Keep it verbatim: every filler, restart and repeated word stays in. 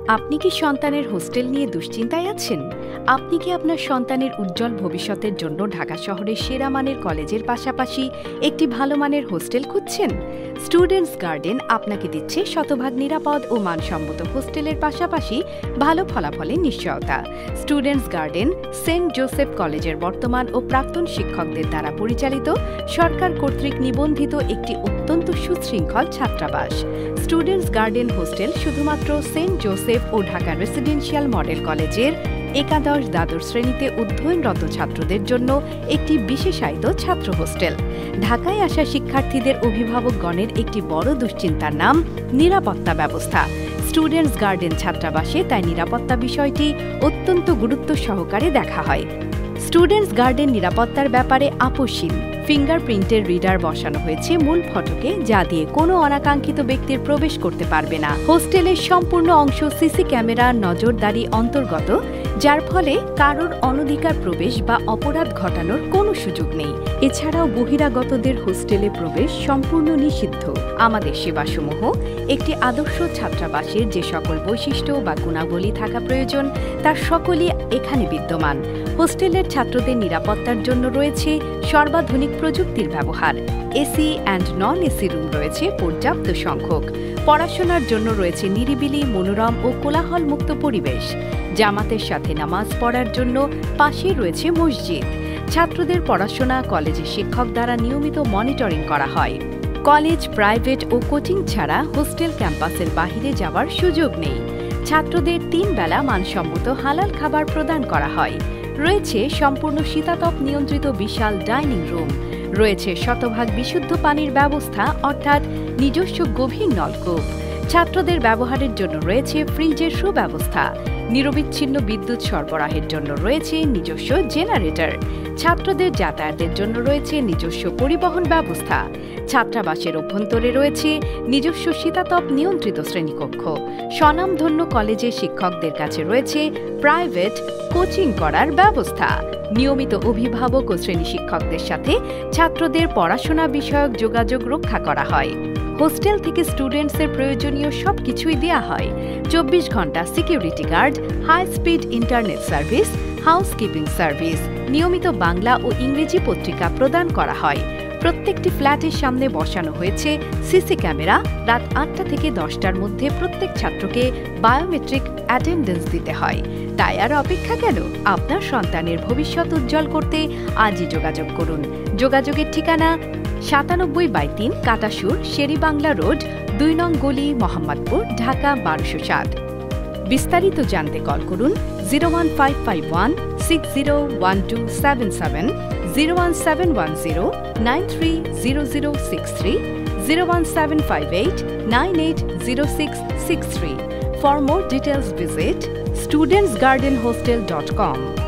আপনি কি সন্তানের হোস্টেল নিয়ে দুশ্চিন্তায় আছেন? আপনি কি আপনার সন্তানের উজ্জ্বল ভবিষ্যতের জন্য ঢাকা শহরের সেরা মানের কলেজের পাশাপাশি একটি ভালো মানের হোস্টেল খুঁজছেন? স্টুডেন্টস গার্ডেন আপনাকে দিচ্ছে শতভাগ নিরাপদ ও মানসম্মত হোস্টেলের পাশাপাশি ভালো ফলাফলের নিশ্চয়তা। স্টুডেন্টস গার্ডেন সেন্ট জোসেফ কলেজের বর্তমান ও প্রাক্তন শিক্ষকদের দ্বারা পরিচালিত সরকার কর্তৃক নিবন্ধিত একটি অত্যন্ত সুশৃঙ্খল ছাত্রাবাস। স্টুডেন্টস গার্ডেন হোস্টেল শুধুমাত্র সেন্ট জোসেফ ও ঢাকা রেসিডেন্সিয়াল মডেল কলেজের একাদশ দ্বাদশ শ্রেণীতে অধ্যয়নরত ছাত্রদের জন্য একটি বিশেষায়িত ছাত্র হোস্টেল। ঢাকায় আসা শিক্ষার্থীদের অভিভাবকগণের একটি বড় দুশ্চিন্তার নাম নিরাপত্তা ব্যবস্থা। স্টুডেন্টস গার্ডেন ছাত্রাবাসে তাই নিরাপত্তা বিষয়টি অত্যন্ত গুরুত্ব সহকারে দেখা হয়। স্টুডেন্টস গার্ডেন নিরাপত্তার ব্যাপারে আপোষহীন। ফিঙ্গারপ্রিন্টের রিডার বসানো হয়েছে মূল ফটকে, যা দিয়ে কোনো অনাকাঙ্ক্ষিত ব্যক্তির প্রবেশ করতে পারবে না। হোস্টেলের সম্পূর্ণ অংশ সিসি ক্যামেরার নজরদারি অন্তর্গত, যার ফলে কারোর অনধিকার প্রবেশ বা অপরাধ ঘটানোর কোনো সুযোগ নেই। এছাড়াও বহিরাগতদের হোস্টেলে প্রবেশ সম্পূর্ণ নিষিদ্ধ। আমাদের সেবাসমূহ একটি আদর্শ ছাত্রাবাসের যে সকল বৈশিষ্ট্য বা গুণাবলী থাকা প্রয়োজন তার সকলই এখানে বিদ্যমান। হোস্টেলের ছাত্রদের নিরাপত্তার জন্য রয়েছে সর্বাধুনিক প্রযুক্তির ব্যবহার। AC and non AC room রয়েছে পর্যাপ্ত সংখ্যক। পড়াশোনার জন্য রয়েছে নিরিবিলি, মনোরম ও কোলাহলমুক্ত পরিবেশ। জামাতের সাথে নামাজ পড়ার জন্য পাশেই রয়েছে মসজিদ। ছাত্রদের পড়াশোনা কলেজের শিক্ষক দ্বারা নিয়মিত মনিটরিং করা হয়। কলেজ, প্রাইভেট ও কোচিং ছাড়া হোস্টেল ক্যাম্পাসের বাহিরে যাওয়ার সুযোগ নেই। ছাত্রদের তিন বেলা মানসম্মত হালাল খাবার প্রদান করা হয়। রয়েছে সম্পূর্ণ শীতাতপ নিয়ন্ত্রিত বিশাল ডাইনিং রুম। রয়েছে শতভাগ বিশুদ্ধ পানির ব্যবস্থা, অর্থাৎ নিজস্ব গভীর নলকূপ। ছাত্রদের ব্যবহারের জন্য রয়েছে ফ্রিজের সুব্যবস্থা। নিরবিচ্ছিন্ন বিদ্যুৎ সরবরাহের জন্য রয়েছে নিজস্ব জেনারেটর। ছাত্রদের যাতায়াতের জন্য রয়েছে নিজস্ব পরিবহন ব্যবস্থা। ছাত্রাবাসের অভ্যন্তরে রয়েছে নিজস্ব শীতাতপ নিয়ন্ত্রিত শ্রেণীকক্ষ। স্বনামধন্য কলেজের শিক্ষকদের কাছে রয়েছে প্রাইভেট কোচিং করার ব্যবস্থা। নিয়মিত অভিভাবক ও শ্রেণী শিক্ষকদের সাথে ছাত্রদের পড়াশোনা বিষয়ক যোগাযোগ রক্ষা করা হয়। হোস্টেল থেকে স্টুডেন্টসের প্রয়োজনীয় সব কিছুই দেওয়া হয়। চব্বিশ ঘন্টা security guard, high speed internet service, housekeeping service, নিয়মিত বাংলা ও ইংরেজি পত্রিকা প্রদান করা হয়। প্রত্যেকটি ফ্ল্যাটের সামনে বসানো হয়েছে সিসি ক্যামেরা। রাত আটটা থেকে দশটার মধ্যে প্রত্যেক ছাত্রকে বায়োমেট্রিক অ্যাটেন্ডেন্স দিতে হয়। তাই আর অপেক্ষা কেন? আপনার সন্তানের ভবিষ্যৎ উজ্জ্বল করতে আজই যোগাযোগ করুন। যোগাযোগের ঠিকানা সাতানব্বই বাই তিন কাটাসুর, শেরিবাংলা রোড, দুই নং গলি, মোহাম্মদপুর, ঢাকা বারোশো সাত। বিস্তারিত জানতে কল করুন zero one five five one six zero one two seven seven, zero one seven one zero nine three zero zero six three, zero one seven five eight nine eight zero six six three. For more details visit students garden hostel dot com.